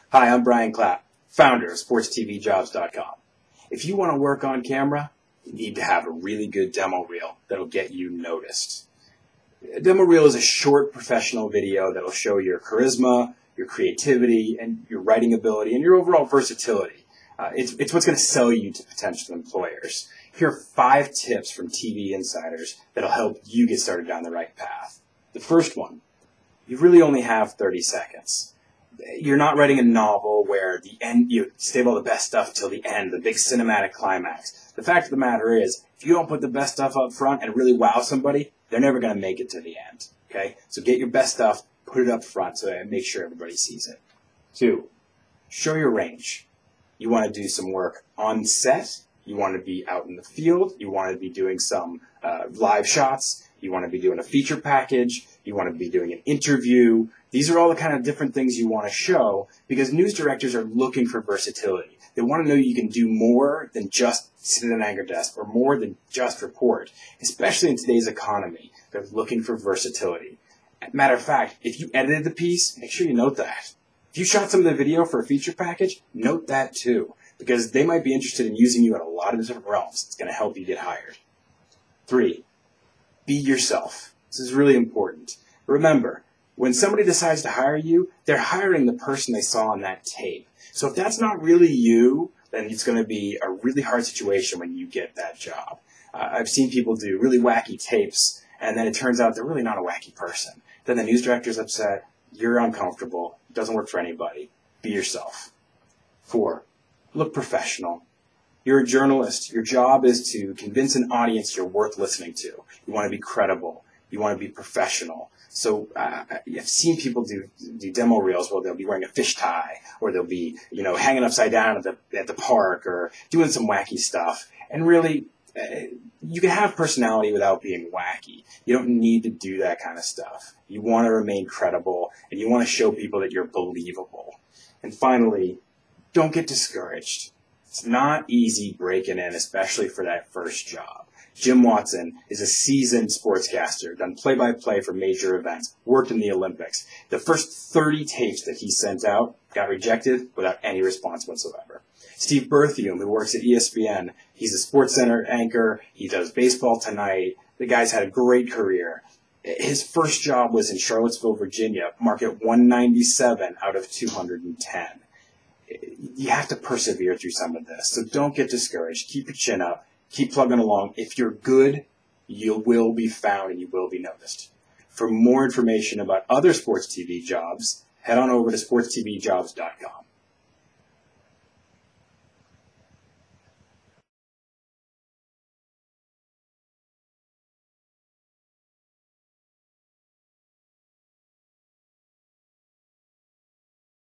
Hi, I'm Brian Clapp, founder of SportsTVJobs.com. If you want to work on camera, you need to have a really good demo reel that'll get you noticed. A demo reel is a short professional video that'll show your charisma, your creativity, and your writing ability, and your overall versatility. It's what's going to sell you to potential employers. Here are 5 tips from TV insiders that'll help you get started down the right path. The first one, you really only have 30 seconds. You're not writing a novel where the end, you save all the best stuff until the end, the big cinematic climax. The fact of the matter is, if you don't put the best stuff up front and really wow somebody, they're never going to make it to the end. Okay? So get your best stuff, put it up front so that make sure everybody sees it. 2, show your range. You want to do some work on set. You want to be out in the field. You want to be doing some live shots. You want to be doing a feature package. You want to be doing an interview. These are all the kind of different things you want to show because news directors are looking for versatility. They want to know you can do more than just sit at an anchor desk or more than just report, especially in today's economy. They're looking for versatility. Matter of fact, if you edited the piece, make sure you note that. If you shot some of the video for a feature package, note that too, because they might be interested in using you in a lot of different realms. It's going to help you get hired. 3, be yourself. This is really important. Remember, when somebody decides to hire you, they're hiring the person they saw on that tape. So if that's not really you, then it's going to be a really hard situation when you get that job. I've seen people do really wacky tapes, and then it turns out they're really not a wacky person. Then the news director's upset, you're uncomfortable, it doesn't work for anybody. Be yourself. 4, look professional. You're a journalist. Your job is to convince an audience you're worth listening to. You want to be credible. You want to be professional. So I've seen people do demo reels where they'll be wearing a fish tie, or they'll be hanging upside down at the park, or doing some wacky stuff. And really, you can have personality without being wacky. You don't need to do that kind of stuff. You want to remain credible, and you want to show people that you're believable. And finally, don't get discouraged. It's not easy breaking in, especially for that first job. Jim Watson is a seasoned sportscaster, done play-by-play for major events, worked in the Olympics. The first 30 tapes that he sent out got rejected without any response whatsoever. Steve Berthium, who works at ESPN, he's a SportsCenter anchor. He does Baseball Tonight. The guy's had a great career. His first job was in Charlottesville, Virginia, market 197 out of 210. You have to persevere through some of this, so don't get discouraged. Keep your chin up. Keep plugging along. If you're good, you will be found and you will be noticed. For more information about other sports TV jobs, head on over to SportsTVJobs.com.